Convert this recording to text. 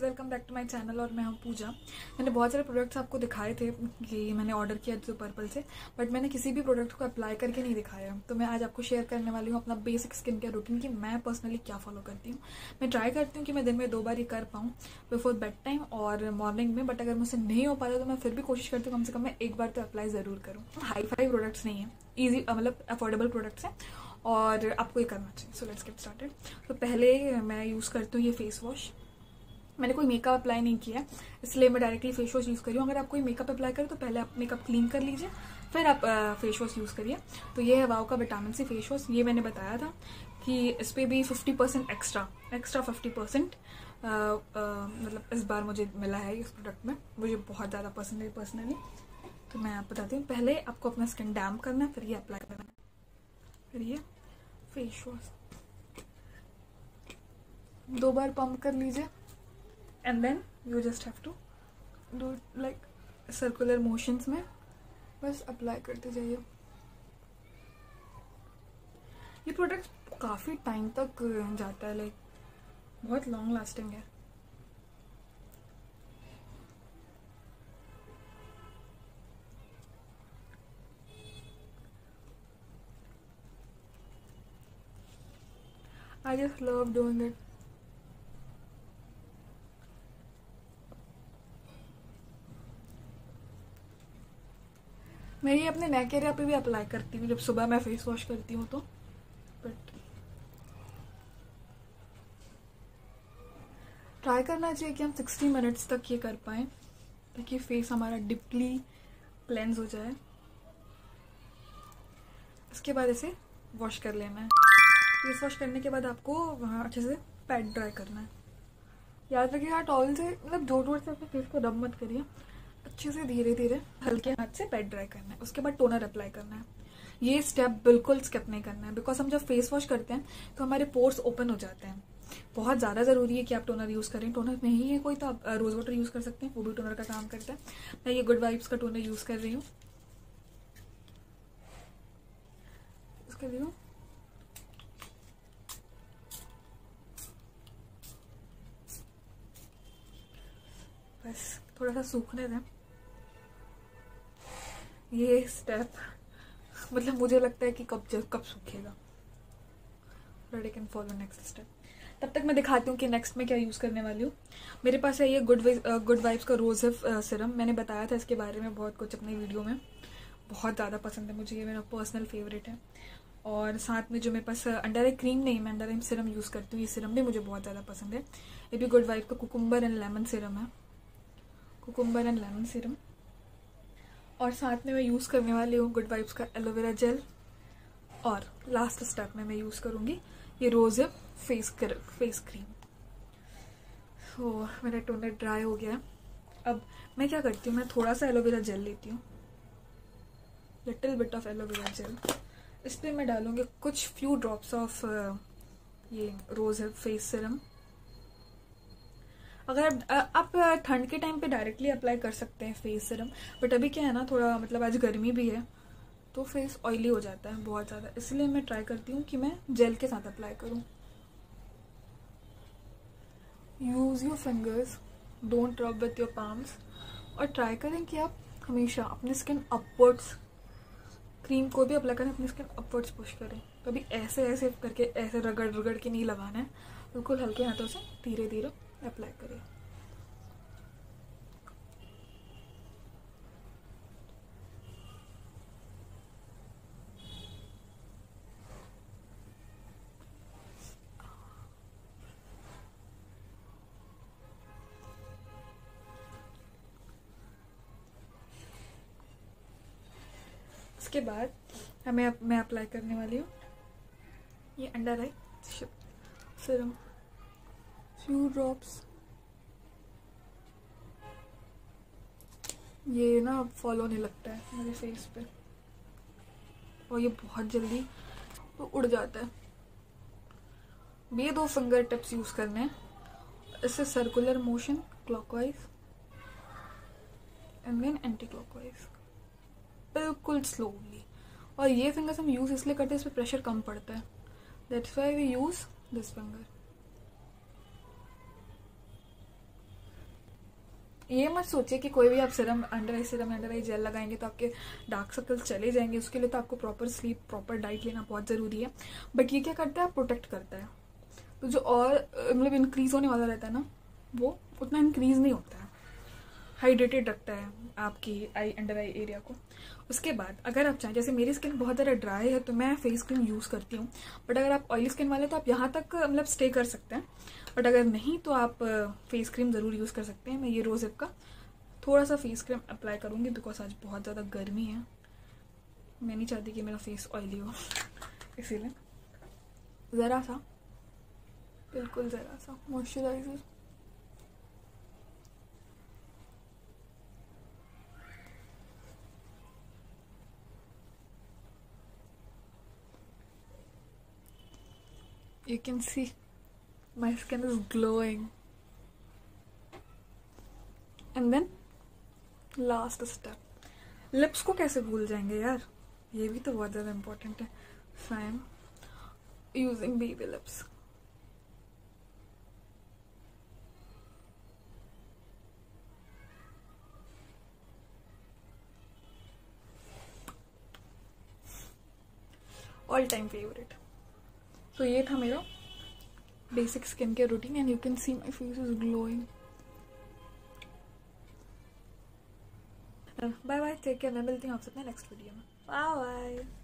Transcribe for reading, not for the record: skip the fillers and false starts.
Guys, welcome back to my channel. और मैं हूँ पूजा। मैंने बहुत सारे प्रोडक्ट्स आपको दिखाए थे कि मैंने ऑर्डर किया जो पर्पल से, बट मैंने किसी भी प्रोडक्ट को अप्लाई करके नहीं दिखाया। तो मैं आज आपको शेयर करने वाली हूँ अपना बेसिक स्किन केयर रूटीन कि मैं पर्सनली क्या फॉलो करती हूँ। मैं ट्राई करती हूँ कि मैं दिन में 2 बार ये कर पाऊँ, बिफोर बेड टाइम और मॉर्निंग में। बट अगर मुझसे नहीं हो पाता तो मैं फिर भी कोशिश करती हूँ कम से कम मैं एक बार तो अप्लाई ज़रूर करूँ। हाई फाई प्रोडक्ट्स नहीं है, ईजी मतलब अफोर्डेबल प्रोडक्ट्स हैं और आपको ये करना चाहिए। So let's get started. तो पहले मैं यूज़ करती हूँ ये फेस वॉश। मैंने कोई मेकअप अप्लाई नहीं किया है, इसलिए मैं डायरेक्टली फेस वॉश यूज़ करी हूँ। अगर आप कोई मेकअप अप्लाई करें तो पहले आप मेकअप क्लीन कर लीजिए, फिर आप फेस वॉश यूज़ करिए। तो ये है वाव का विटामिन सी फेस वॉश। ये मैंने बताया था कि इस पर भी 50% एक्स्ट्रा 50% मतलब इस बार मुझे मिला है इस प्रोडक्ट में। मुझे बहुत ज़्यादा पसंद है पर्सनली। तो मैं आप बताती हूँ, पहले आपको अपना स्किन डैम्प करना है, फिर ये अप्लाई करना है, फिर ये फेस वॉश 2 बार पंप कर लीजिए and then you just have to do like circular motions में, बस अप्लाई करते जाइए। ये प्रोडक्ट काफ़ी टाइम तक जाता है, लाइक बहुत लॉन्ग लास्टिंग है। I just love doing it. मैं ये अपने नेक एरिया पे भी अप्लाई करती हूँ जब सुबह मैं फेस वॉश करती हूँ तो। बट ट्राई करना चाहिए कि हम 60 मिनट्स तक ये कर पाएँ ताकि फेस हमारा डीपली क्लेंस हो जाए। इसके बाद इसे वॉश कर लेना है। फेस वॉश करने के बाद आपको वहाँ अच्छे से पैड ड्राई करना है। याद रखिएगा टॉवल से मतलब जोर जोर से अपने फेस को रब मत करिए, अच्छे से धीरे धीरे हल्के हाथ से पैड ड्राई करना है। उसके बाद टोनर अप्लाई करना है। ये स्टेप बिल्कुल स्किप नहीं करना है, बिकॉज हम जब फेस वॉश करते हैं तो हमारे पोर्स ओपन हो जाते हैं। बहुत ज़्यादा ज़रूरी है कि आप टोनर यूज़ करें। टोनर नहीं है कोई तो आप रोज वाटर यूज़ कर सकते हैं, वो भी टोनर का काम करता है। मैं ये गुड वाइब्स का टोनर यूज़ कर रही हूँ। उसके लिए बस थोड़ा सा सूखने दें ये स्टेप। मतलब मुझे लगता है कि कब सूखेगा, but I can follow next step. तब तक मैं दिखाती हूँ कि नेक्स्ट में क्या यूज़ करने वाली हूँ। मेरे पास है ये गुड वाइब्स का रोज सिरम। मैंने बताया था इसके बारे में बहुत कुछ अपनी वीडियो में। बहुत ज़्यादा पसंद है मुझे, ये मेरा पर्सनल फेवरेट है। और साथ में जो मेरे पास अंडर आई क्रीम नहीं, मैं अंडर आई सिरम यूज़ करती हूँ। ये सिरम भी मुझे बहुत ज़्यादा पसंद है। ये भी गुड वाइब का कुकुम्बर एंड लेमन सिरम है, कुकुम्बर एंड लेमन सिरम। और साथ में मैं यूज़ करने वाली हूँ गुड वाइब्स का एलोवेरा जेल। और लास्ट स्टेप में मैं यूज़ करूँगी ये रोज फेस क्रीम। तो मेरा टोनर ड्राई हो गया है। अब मैं क्या करती हूँ, मैं थोड़ा सा एलोवेरा जेल लेती हूँ, little bit of aloe vera gel. इस पर मैं डालूँगी कुछ फ्यू ड्रॉप्स ऑफ ये रोज फेस सिरम। अगर आप ठंड के टाइम पे डायरेक्टली अप्लाई कर सकते हैं फेस सिरम, बट अभी क्या है ना, थोड़ा मतलब आज गर्मी भी है तो फेस ऑयली हो जाता है बहुत ज़्यादा, इसलिए मैं ट्राई करती हूँ कि मैं जेल के साथ अप्लाई करूँ। Use your fingers, don't rub with your palms. और ट्राई करें कि आप हमेशा अपनी स्किन अपवर्ड्स, क्रीम को भी अप्लाई करें अपनी स्किन अपवर्ड्स पुश करें। कभी ऐसे ऐसे करके ऐसे रगड़ रगड़ के नहीं लगाना है, बिल्कुल हल्के हाथों से धीरे धीरे अप्लाई करें। इसके बाद मैं अप्लाई करने वाली हूँ ये under eye serum, few drops. ये ना फॉलो नहीं लगता है मेरे फेस पे और ये बहुत जल्दी तो उड़ जाता है। ये 2 फिंगर टिप्स यूज़ करने हैं, इससे circular motion clockwise and then anti clockwise, बिल्कुल स्लोली। और ये फिंगर्स हम यूज़ इसलिए करते हैं इस पर प्रेशर कम पड़ता है, that's why we use this finger. ये मत सोचिए कि कोई भी आप सीरम अंडर आई जेल लगाएंगे तो आपके डार्क सर्कल्स चले जाएंगे। उसके लिए तो आपको प्रॉपर स्लीप, प्रॉपर डाइट लेना बहुत ज़रूरी है। बट ये क्या करता है, प्रोटेक्ट करता है। तो जो और मतलब इंक्रीज होने वाला रहता है ना, वो उतना इंक्रीज नहीं होता है, हाइड्रेटेड रखता है आपकी अंडर आई एरिया को। उसके बाद अगर आप चाहें, जैसे मेरी स्किन बहुत ज़्यादा ड्राई है तो मैं फेस क्रीम यूज़ करती हूँ, बट अगर आप ऑयली स्किन वाले तो आप यहाँ तक मतलब स्टे कर सकते हैं। बट अगर नहीं तो आप फेस क्रीम ज़रूर यूज़ कर सकते हैं। मैं ये रोज़ेप का थोड़ा सा फेस क्रीम अप्लाई करूँगी बिकॉज आज बहुत ज़्यादा गर्मी है, मैं नहीं चाहती कि मेरा फेस ऑयली हो, इसीलिए ज़रा सा, बिल्कुल ज़रा सा moisturiser. You can see my skin is glowing. And then last step, lips को कैसे भूल जाएंगे यार, ये भी तो बहुत ज़्यादा important है। So I am using baby lips. All time favorite. So ये था मेरा basic skin care routine and you can see my face is glowing. Bye bye, take care. मैं मिलती हूँ आपसे अपने नेक्स्ट वीडियो में। Bye bye.